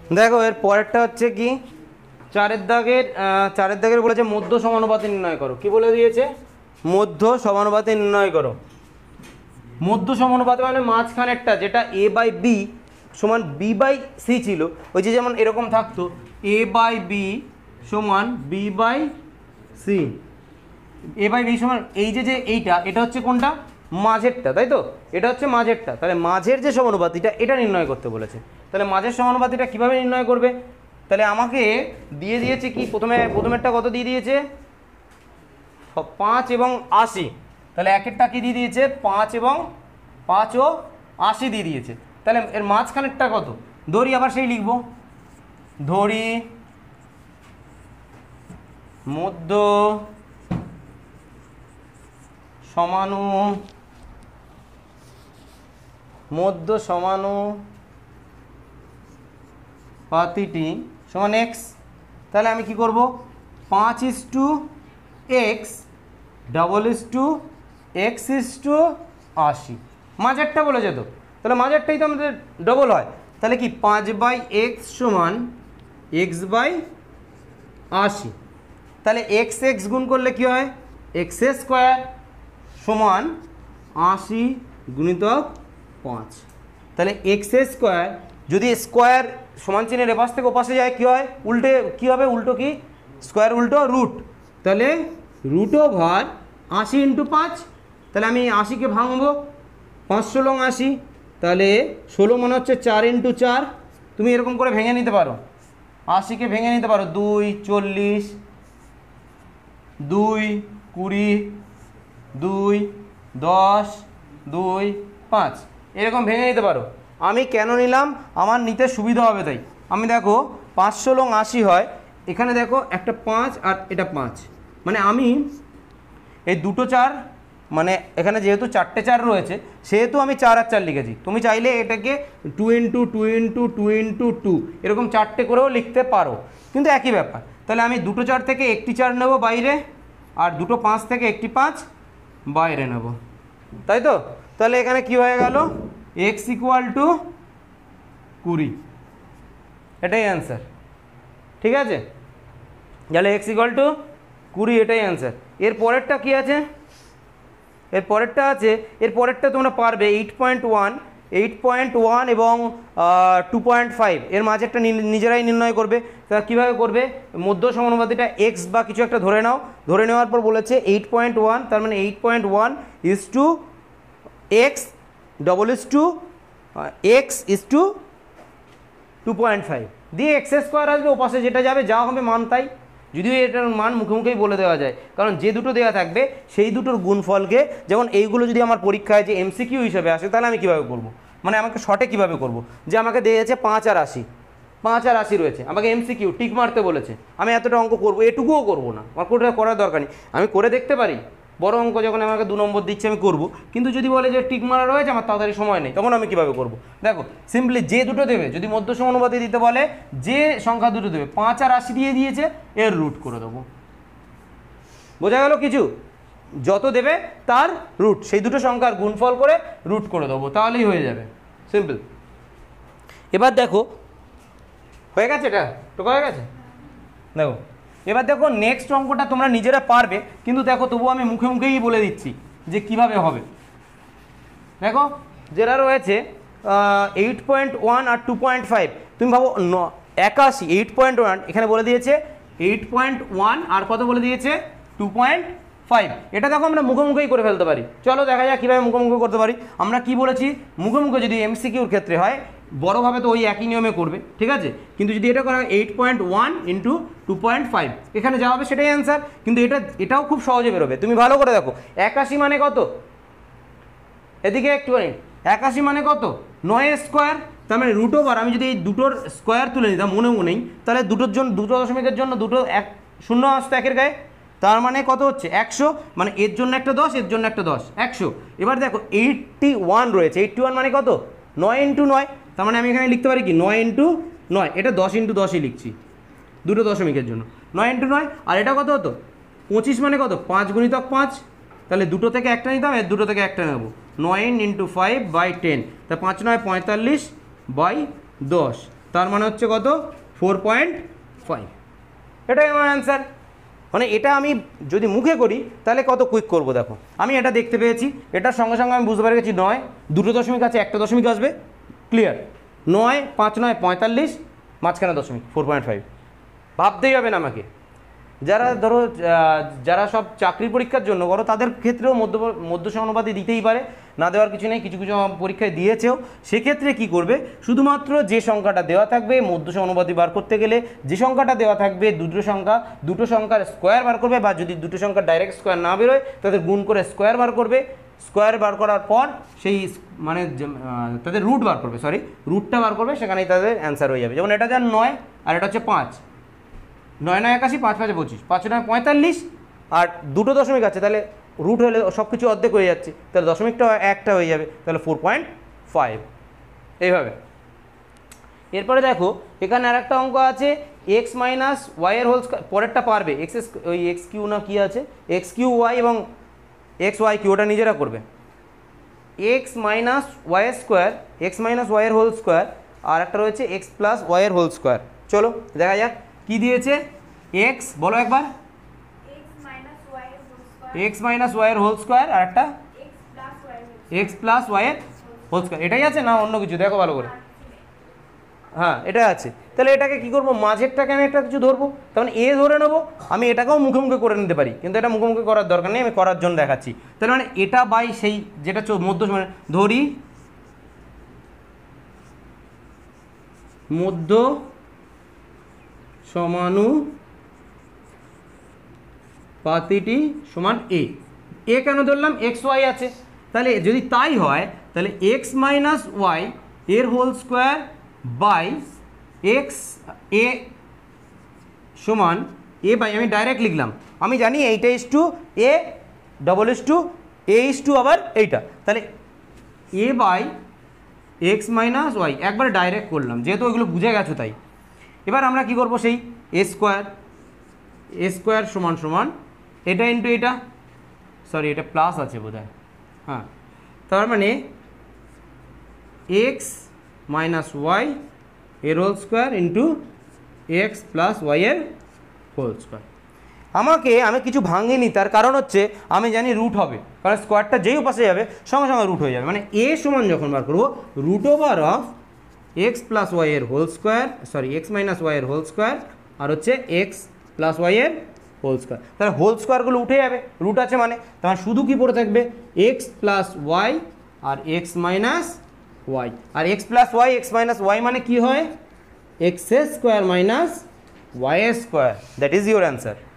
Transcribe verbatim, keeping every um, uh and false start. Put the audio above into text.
দেখো এর পরেরটা হচ্ছে কি, চারের দাগের চারের দাগের বলেছে মধ্য সমানুপাতে নির্ণয় করো। কি বলে দিয়েছে? মধ্য সমানুপাতে নির্ণয় করো। মধ্য সমানুপাতে মানে মাঝখানেরটা, যেটা এ বাই বি সমান বি বাই সি ছিল, ওই যে যেমন এরকম থাকতো এ বাই বি সমান B by C, A by B সমান এই যে যে এইটা, এটা হচ্ছে কোনটা? মাঝেরটা, তাই তো? এটা হচ্ছে মাঝেরটা। তাহলে মাঝের যে সমানুপাতিটা এটা নির্ণয় করতে বলেছে। তাহলে মাঝের সমানুপাতিটা কীভাবে নির্ণয় করবে? তাহলে আমাকে দিয়ে দিয়েছে কি, প্রথমে প্রথমেরটা কত দিয়ে দিয়েছে? পাঁচ এবং আশি। তাহলে একেরটা কি দিয়ে দিয়েছে? পাঁচ এবং পাঁচ ও আশি দিয়ে দিয়েছে। তাহলে এর মাঝখানেরটা কত? ধরি, আবার সেই লিখব, ধরি মধ্য সমানু মধ্য সমানুপাতিটি সমান এক্স। তাহলে আমি কি করব? পাঁচ is to X double is to X is to আশি। মাঝেরটা বলেছে তো, তাহলে মাঝেরটাই তো আমাদের ডবল হয়। তাহলে কি পাঁচ বাই এক্স সমান এক্স বাই আশি। তাহলে এক্স এক্স গুণ করলে কি হয়? এক্স স্কোয়ার সমান আশি গুণিতক পাঁচ। তাহলে এক্স স্কোয়ার যদি স্কোয়ার সমান চিহ্নের এপাশ থেকে ওপাশে যায় কি হয়? উল্টে কি হবে? উল্টো কি? স্কোয়ার উল্টো রুট। তাহলে রুট ওভার আশি ইন্টু পাঁচ। তাহলে আমি আশিকে ভাঙবো, পাঁচ ষোলো আশি, তাহলে ষোলো মনে হচ্ছে চার ইন্টু চার। তুমি এরকম করে ভেঙে নিতে পারো, আশিকে ভেঙে নিতে পারো, দুই চল্লিশ, দুই কুড়ি, দুই দশ, দুই পাঁচ, এরকম ভেঙে নিতে পারো। আমি কেন নিলাম? আমার নিতে সুবিধা হবে তাই। আমি দেখো পাঁচ ষোলো আশি হয়, এখানে দেখো একটা পাঁচ আর এটা পাঁচ, মানে আমি এই দুটো চার, মানে এখানে যেহেতু চারটে চার রয়েছে সেহেতু আমি চার আর চার লিখেছি। তুমি চাইলে এটাকে two into two into two into two এরকম চারটে করেও লিখতে পারো, কিন্তু একই ব্যাপার। তাহলে আমি দুটো চার থেকে একটি চার নেব বাইরে, আর দুটো পাঁচ থেকে একটি পাঁচ বাইরে নেব, তাই তো? তাহলে এখানে কি হয়ে গেল? এক্স ইকুয়াল টু কুড়ি, এটাই অ্যান্সার। ঠিক আছে, তাহলে এক্স ইকুয়াল টু কুড়ি, এটাই অ্যান্সার। এর পরেরটা কি আছে? এর পরেরটা আছে, এর পরেরটা তোমরা পারবে eight point one eight point one এবং টু পয়েন্ট ফাইভ এর মাঝেরটা নিজেরাই নির্ণয় করবে। তা কীভাবে করবে? মধ্য সমানুপাতিটা এক্স বা কিছু একটা ধরে নাও, ধরে নেওয়ার পর বলেছে এইট পয়েন্ট ওয়ান, তার মানে eight point one is to X double is to X is to two point five দিয়ে এক্স স্কোয়ার আসবে, ওপাশে যেটা যাবে যা হবে মান তাই। যদিও এটার মান মুখে মুখেই বলে দেওয়া যায়, কারণ যে দুটো দেওয়া থাকবে সেই দুটোর গুণফলকে, যেমন এইগুলো যদি আমার পরীক্ষায় যে এমসিকিউ হিসেবে আসে তাহলে আমি কীভাবে করব? মানে আমাকে শর্টে কীভাবে করব? যে আমাকে দিয়েছে পাঁচ আর আশি, পাঁচ আর আশি রয়েছে, আমাকে এমসিকিউ টিক মারতে বলেছে, আমি এতটা অঙ্ক করবো, এটুকুও করবো না, আমার কোটা করার দরকার নেই, আমি করে দেখতে পারি। বড় অঙ্ক যখন আমাকে দু নম্বর দিচ্ছে আমি করব, কিন্তু যদি বলে যে টিক মারা রয়েছে আমার তাড়াতাড়ি সময় নেই, তখন আমি কীভাবে করব? দেখো সিম্পলি যে দুটো দেবে, যদি মধ্য সমানুপাতে দিতে বলে যে সংখ্যা দুটো দেবে, পাঁচ আর আশি দিয়ে দিয়েছে, এর রুট করে দেবো। বোঝা গেল কিছু? যত দেবে তার রুট, সেই দুটো সংখ্যার গুণফল করে রুট করে দেবো, তাহলেই হয়ে যাবে, সিম্পল। এবার দেখো হয়ে গেছে, এটা তো হয়ে গেছে। দেখো এবার দেখো নেক্সট অঙ্কটা তোমরা নিজেরা পারবে, কিন্তু দেখো তবুও আমি মুখে মুখেই বলে দিচ্ছি যে কিভাবে হবে। দেখো যেটা রয়েছে এইট পয়েন্ট ওয়ান আর টু পয়েন্ট ফাইভ, তুমি ভাবো একাশি, এইট পয়েন্ট ওয়ান এখানে বলে দিয়েছে এইট পয়েন্ট ওয়ান আর কত বলে দিয়েছে? Two point five. এটা দেখো আমরা মুখে মুখেই করে ফেলতে পারি। চলো দেখা যাক কীভাবে মুখে মুখে করতে পারি। আমরা কি বলেছি? মুখে মুখে যদি এমসিকিউর ক্ষেত্রে হয় বড়োভাবে তো ওই একই নিয়মে করবে, ঠিক আছে? কিন্তু যদি এটা করা হয় eight point one into two point five, এখানে যা হবে সেটাই অ্যান্সার। কিন্তু এটা এটাও খুব সহজে বেরোবে, তুমি ভালো করে দেখো। একাশি মানে কত? এদিকে একটুখানি, একাশি মানে কত? নয় স্কোয়ার, তার মানে রুট ওভার, আমি যদি এই দুটোর স্কোয়ার তুলে নিতাম মনে মনেই, তাহলে দুটোর জন্য দুটো দশমিকের জন্য দুটো এক শূন্য আসতো একের গায়ে, তার মানে কত হচ্ছে? একশো। মানে এর জন্য একটা দশ, এর জন্য একটা দশ, একশো। এবার দেখো এইটটি ওয়ান রয়েছে, এইটটি ওয়ান মানে কত? নয় ইন্টু নয়, তার মানে আমি এখানে লিখতে পারি কি নয় ইন্টু নয়, এটা দশ ইন্টু দশই লিখছি দুটো দশমিকের জন্য, নয় ইন্টু নয়। আর এটা কত হতো? পঁচিশ মানে কত? পাঁচ গুণিতক পাঁচ, তাহলে দুটো থেকে একটা নিতাম, এর দুটো থেকে একটা নেবো, নয় ইন্টু ফাইভ বাই টেন, তা পাঁচ নয় পঁয়তাল্লিশ বাই দশ, তার মানে হচ্ছে কত ফোর পয়েন্ট ফাইভ, এটাই আমার অ্যান্সার। মানে এটা আমি যদি মুখে করি তাহলে কত কুইক করব, দেখো আমি এটা দেখতে পেয়েছি, এটার সঙ্গে সঙ্গে আমি বুঝতে পেরে গেছি নয় দুটো দশমিক আছে, একটা দশমিক আসবে, ক্লিয়ার। নয় পাঁচ নয় পঁয়তাল্লিশ, মাঝখানে দশমিক, ফোর পয়েন্ট ফাইভ। ভাবতেই হবে না আমাকে। যারা ধরো যারা সব চাকরি পরীক্ষার জন্য করো তাদের ক্ষেত্রেও মধ্য মধ্য সমানুপাতি দিতেই পারে, না দেওয়ার কিছু নেই, কিছু কিছু পরীক্ষায় দিয়েছেও। সেক্ষেত্রে কি করবে, শুধুমাত্র যে সংখ্যাটা দেওয়া থাকবে মধ্য সমানুপাতি বার করতে গেলে যে সংখ্যাটা দেওয়া থাকবে দুটো সংখ্যা দুটো সংখ্যার স্কোয়ার বার করবে, বা যদি দুটো সংখ্যার ডাইরেক্ট স্কোয়ার না বেরোয় তাদের গুণ করে স্কোয়ার বার করবে। স্কোয়ার বার করার পর সেই মানে তাদের রুট বার করবে, সরি রুটটা বার করবে, সেখানেই তাদের অ্যান্সার হয়ে যাবে। যেমন এটা যার নয় আর এটা হচ্ছে পাঁচ, নয় নয় একাশি, পাঁচ পাঁচে পঁচিশ, পাঁচ নয় পঁয়তাল্লিশ, আর দুটো দশমিক আছে তাহলে রুট হলে সব কিছু অর্ধেক হয়ে যাচ্ছে, তাহলে দশমিকটা একটা হয়ে যাবে, তাহলে ফোর পয়েন্ট ফাইভ এইভাবে। এরপরে দেখো এখানে আর একটা অঙ্ক আছে, এক্স মাইনাস ওয়াইয়ের হোল স্কোয়ার, পরেরটা পারবে, এক্স ওই এক্স কিউ না কি আছে, এক্স কিউ ওয়াই এবং এক্স ওয়াই কিউ, ওটা নিজেরা করবে। এক্স মাইনাস ওয়াইয়ের স্কোয়ার, এক্স মাইনাস ওয়াইয়ের হোল স্কোয়ার, আর একটা রয়েছে এক্স প্লাস ওয়াইয়ের হোল স্কোয়ার। চলো দেখা যাক কি দিয়েছে। এক্স বলো একবার, এক্স মাইনাস ওয়াইয়ের হোল স্কোয়ার, আর একটা এক্স প্লাস ওয়াইয়ের হোল স্কোয়ার, এটাই আছে না অন্য কিছু, দেখো ভালো করে। হ্যাঁ এটা আছে, তাহলে এটাকে কি করবো, মাঝেরটাকে আমি একটা কিছু ধরবো, তার মানে এ ধরে নেবো। আমি এটাকেও মুখে মুখে করে নিতে পারি, কিন্তু এটা মুখে মুখে করার দরকার নেই, আমি করার জন্য দেখাচ্ছি। তার মানে এটা বাই সেই যেটা মধ্য মানে ধরি মধ্য সমানুপাতিটি সমান এ। এ কেন ধরলাম, এক্স ওয়াই আছে, তাহলে যদি তাই হয় তাহলে এক্স মাইনাস ওয়াই এর whole square by X A সমান এ বাই, আমি ডাইরেক্ট লিখলাম, আমি জানি এইটা is to A, double is to A is to আবার এইটা, তাহলে A by X minus Y, একবার ডাইরেক্ট করলাম যেহেতু ওইগুলো বুঝে গেছো তাই। এবার আমরা কি করব, সেই এ স্কোয়ার, এ স্কোয়ার সমান সমান এটা ইন্টু এটা, সরি এটা প্লাস আছে বোধহয়, হ্যাঁ তার মানে এক্স মাইনাস ওয়াই এর whole square into X plus Y এর হোল স্কোয়ার। আমাকে আমি কিছু ভাঙিনি, তার কারণ হচ্ছে আমি জানি রুট হবে, কারণ স্কোয়ারটা যেই পাশে যাবে সঙ্গে সঙ্গে রুট হয়ে যাবে, মানে এ সমান যখন বার করবো root over of X plus Y এর whole square, sorry X minus Y এর হোল স্কোয়ার, আর হচ্ছে এক্স প্লাস ওয়াই এর হোল স্কোয়ার, তাহলে হোল স্কোয়ারগুলো উঠে যাবে, রুট আছে মানে, তার শুধু কি পড়ে থাকবে এক্স প্লাস ওয়াই আর এক্স মাইনাস ওয়াই, আর X plus Y X minus Y মানে কি হয়, X square minus Y square, that is your answer.